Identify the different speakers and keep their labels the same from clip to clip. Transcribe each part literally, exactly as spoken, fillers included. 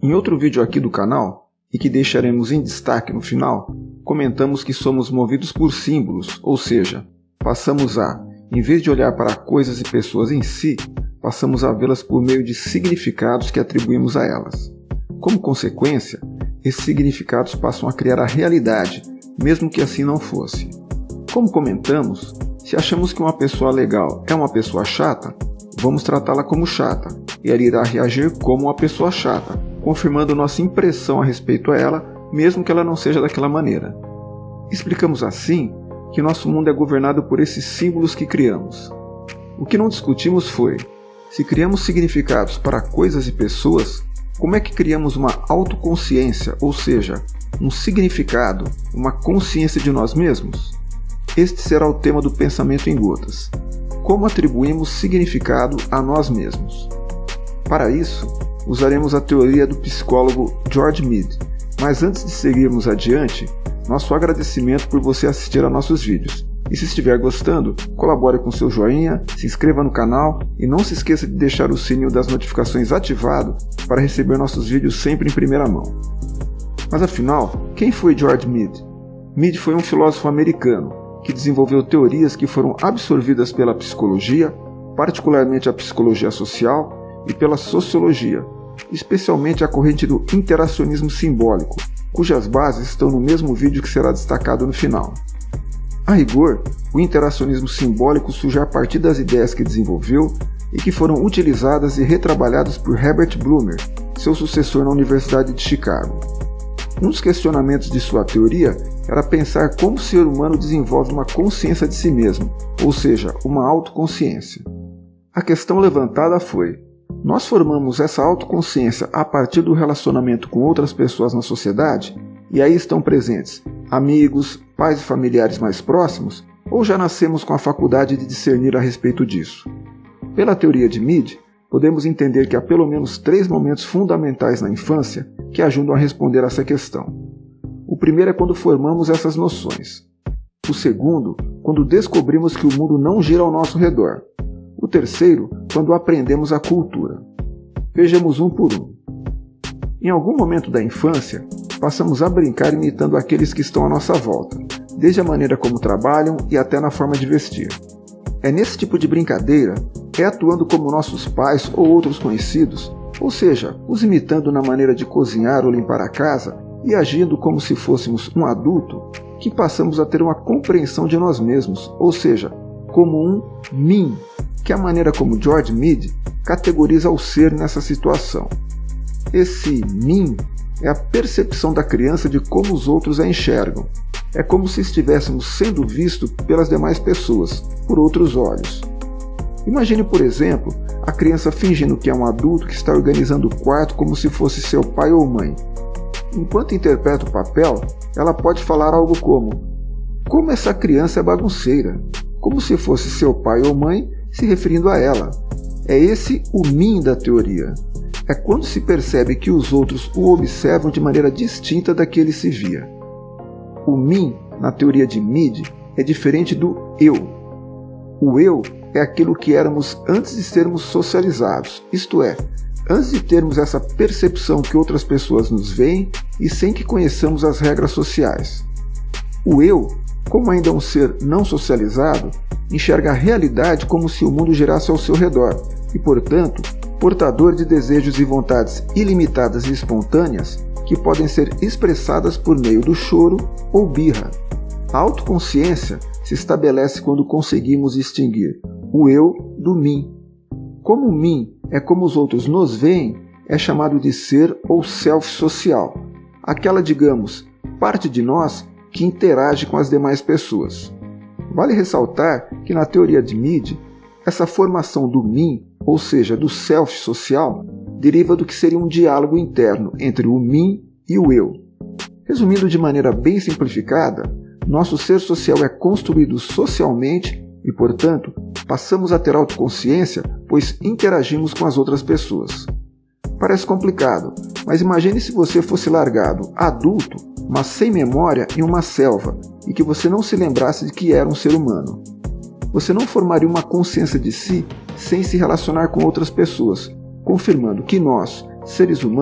Speaker 1: Em outro vídeo aqui do canal, e que deixaremos em destaque no final, comentamos que somos movidos por símbolos, ou seja, passamos a, em vez de olhar para coisas e pessoas em si, passamos a vê-las por meio de significados que atribuímos a elas. Como consequência, esses significados passam a criar a realidade, mesmo que assim não fosse. Como comentamos, se achamos que uma pessoa legal é uma pessoa chata, vamos tratá-la como chata, e ela irá reagir como uma pessoa chata, confirmando nossa impressão a respeito a ela, mesmo que ela não seja daquela maneira. Explicamos assim que nosso mundo é governado por esses símbolos que criamos. O que não discutimos foi, se criamos significados para coisas e pessoas, como é que criamos uma autoconsciência, ou seja, um significado, uma consciência de nós mesmos? Este será o tema do Pensamento em Gotas. Como atribuímos significado a nós mesmos? Para isso, usaremos a teoria do psicólogo George Mead, mas antes de seguirmos adiante, nosso agradecimento por você assistir a nossos vídeos. E se estiver gostando, colabore com seu joinha, se inscreva no canal e não se esqueça de deixar o sininho das notificações ativado para receber nossos vídeos sempre em primeira mão. Mas afinal, quem foi George Mead? Mead foi um filósofo americano que desenvolveu teorias que foram absorvidas pela psicologia, particularmente a psicologia social, e pela sociologia, especialmente a corrente do interacionismo simbólico, cujas bases estão no mesmo vídeo que será destacado no final. A rigor, o interacionismo simbólico surge a partir das ideias que desenvolveu e que foram utilizadas e retrabalhadas por Herbert Blumer, seu sucessor na Universidade de Chicago. Um dos questionamentos de sua teoria era pensar como o ser humano desenvolve uma consciência de si mesmo, ou seja, uma autoconsciência. A questão levantada foi: nós formamos essa autoconsciência a partir do relacionamento com outras pessoas na sociedade? E aí estão presentes amigos, pais e familiares mais próximos, ou já nascemos com a faculdade de discernir a respeito disso? Pela teoria de Mead, podemos entender que há pelo menos três momentos fundamentais na infância que ajudam a responder a essa questão. O primeiro é quando formamos essas noções. O segundo, quando descobrimos que o mundo não gira ao nosso redor. O terceiro, quando aprendemos a cultura. Vejamos um por um. Em algum momento da infância, passamos a brincar imitando aqueles que estão à nossa volta, desde a maneira como trabalham e até na forma de vestir. É nesse tipo de brincadeira, é atuando como nossos pais ou outros conhecidos, ou seja, os imitando na maneira de cozinhar ou limpar a casa e agindo como se fôssemos um adulto, que passamos a ter uma compreensão de nós mesmos, ou seja, como um mim, que é a maneira como George Mead categoriza o ser nessa situação. Esse mim é a percepção da criança de como os outros a enxergam. É como se estivéssemos sendo vistos pelas demais pessoas, por outros olhos. Imagine, por exemplo, a criança fingindo que é um adulto que está organizando o quarto como se fosse seu pai ou mãe. Enquanto interpreta o papel, ela pode falar algo como: como essa criança é bagunceira, como se fosse seu pai ou mãe se referindo a ela. É esse o mim da teoria. É quando se percebe que os outros o observam de maneira distinta da que ele se via. O mim, na teoria de Mead, é diferente do eu. O eu é aquilo que éramos antes de sermos socializados, isto é, antes de termos essa percepção que outras pessoas nos veem e sem que conheçamos as regras sociais. O eu, como ainda é um ser não socializado, enxerga a realidade como se o mundo girasse ao seu redor e, portanto, portador de desejos e vontades ilimitadas e espontâneas que podem ser expressadas por meio do choro ou birra. A autoconsciência se estabelece quando conseguimos distinguir o eu do mim. Como o mim é como os outros nos veem, é chamado de ser ou self social, aquela, digamos, parte de nós que interage com as demais pessoas. Vale ressaltar que na teoria de Mead, essa formação do mim, ou seja, do self social, deriva do que seria um diálogo interno entre o mim e o eu. Resumindo de maneira bem simplificada, nosso ser social é construído socialmente e, portanto, passamos a ter autoconsciência, pois interagimos com as outras pessoas. Parece complicado, mas imagine se você fosse largado, adulto, mas sem memória, em uma selva, e que você não se lembrasse de que era um ser humano. Você não formaria uma consciência de si sem se relacionar com outras pessoas, confirmando que nós, seres humanos,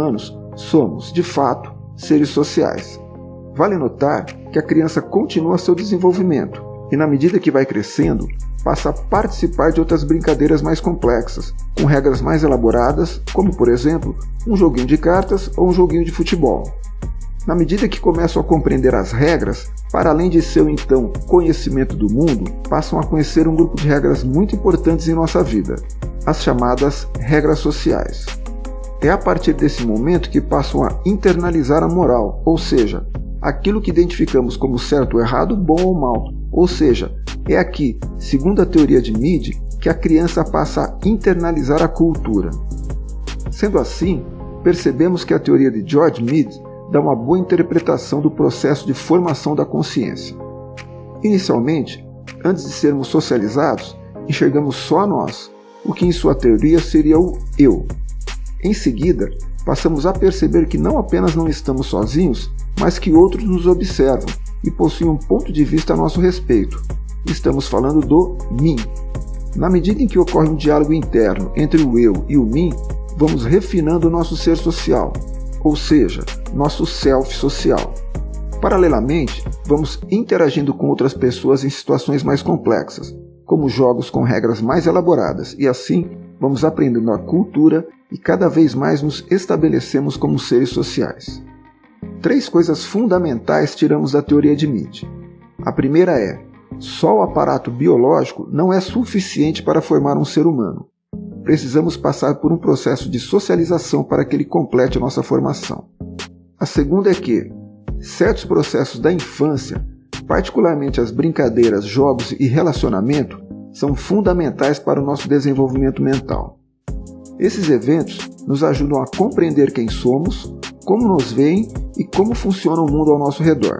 Speaker 1: somos, de fato, seres sociais. Vale notar que a criança continua seu desenvolvimento e, na medida que vai crescendo, passa a participar de outras brincadeiras mais complexas, com regras mais elaboradas, como, por exemplo, um joguinho de cartas ou um joguinho de futebol. Na medida que começam a compreender as regras, para além de seu então conhecimento do mundo, passam a conhecer um grupo de regras muito importantes em nossa vida, as chamadas regras sociais. É a partir desse momento que passam a internalizar a moral, ou seja, aquilo que identificamos como certo ou errado, bom ou mal. Ou seja, é aqui, segundo a teoria de Mead, que a criança passa a internalizar a cultura. Sendo assim, percebemos que a teoria de George Mead dá uma boa interpretação do processo de formação da consciência. Inicialmente, antes de sermos socializados, enxergamos só nós, o que em sua teoria seria o eu. Em seguida, passamos a perceber que não apenas não estamos sozinhos, mas que outros nos observam e possuem um ponto de vista a nosso respeito. Estamos falando do mim. Na medida em que ocorre um diálogo interno entre o eu e o mim, vamos refinando o nosso ser social, ou seja, nosso self social. Paralelamente, vamos interagindo com outras pessoas em situações mais complexas, como jogos com regras mais elaboradas, e assim vamos aprendendo a cultura e cada vez mais nos estabelecemos como seres sociais. Três coisas fundamentais tiramos da teoria de Mead. A primeira é: só o aparato biológico não é suficiente para formar um ser humano. Precisamos passar por um processo de socialização para que ele complete a nossa formação. A segunda é que certos processos da infância, particularmente as brincadeiras, jogos e relacionamento, são fundamentais para o nosso desenvolvimento mental. Esses eventos nos ajudam a compreender quem somos, como nos veem e como funciona o mundo ao nosso redor.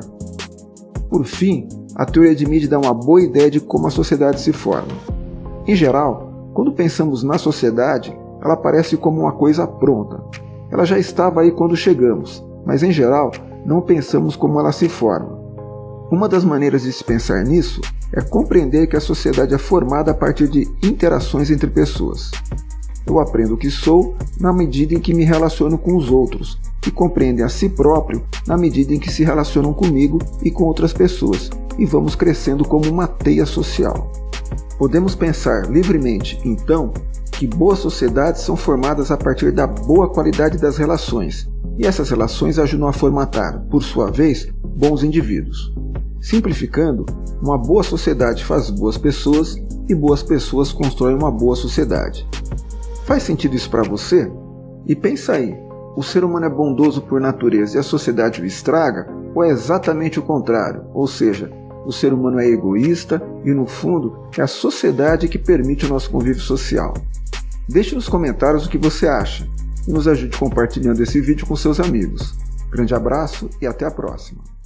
Speaker 1: Por fim, a teoria de Mead dá uma boa ideia de como a sociedade se forma. Em geral, quando pensamos na sociedade, ela parece como uma coisa pronta. Ela já estava aí quando chegamos, mas em geral não pensamos como ela se forma. Uma das maneiras de se pensar nisso é compreender que a sociedade é formada a partir de interações entre pessoas. Eu aprendo o que sou na medida em que me relaciono com os outros, que compreendem a si próprio na medida em que se relacionam comigo e com outras pessoas, e vamos crescendo como uma teia social. Podemos pensar livremente, então, que boas sociedades são formadas a partir da boa qualidade das relações, e essas relações ajudam a formatar, por sua vez, bons indivíduos. Simplificando, uma boa sociedade faz boas pessoas e boas pessoas constroem uma boa sociedade. Faz sentido isso para você? E pensa aí, o ser humano é bondoso por natureza e a sociedade o estraga? Ou é exatamente o contrário? Ou seja, o ser humano é egoísta e, no fundo, é a sociedade que permite o nosso convívio social? Deixe nos comentários o que você acha e nos ajude compartilhando esse vídeo com seus amigos. Grande abraço e até a próxima!